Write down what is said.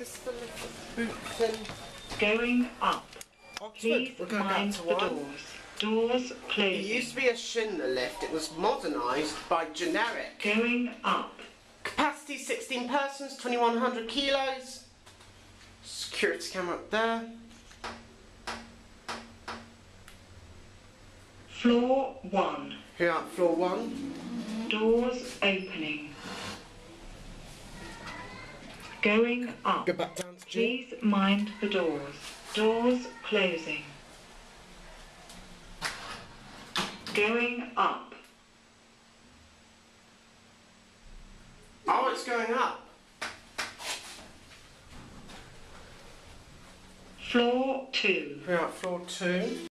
This is the little boots in Going up. Oxford. Please We're going mind back to the one. doors. Doors It closing. used to be a Schindler lift. It was modernised by generic. Going up. Capacity 16 persons, 2100 kilos. Security camera up there. Floor 1. Here at floor 1. Doors opening. Going up. Go back down to G. Please mind the doors. Doors closing. Going up. Oh, it's going up. Floor 2. Here at floor 2.